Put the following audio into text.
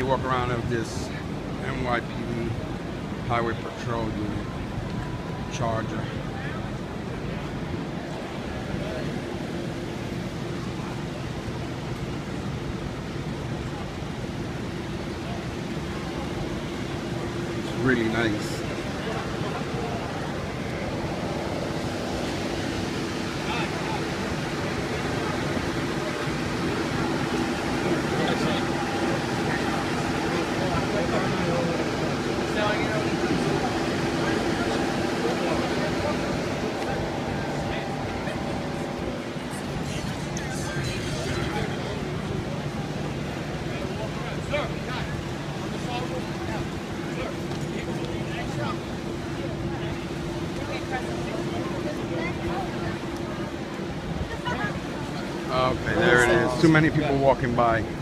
walk around of this NYPD Highway Patrol Unit Charger. It's really nice. Okay, there it is. Too many people walking by.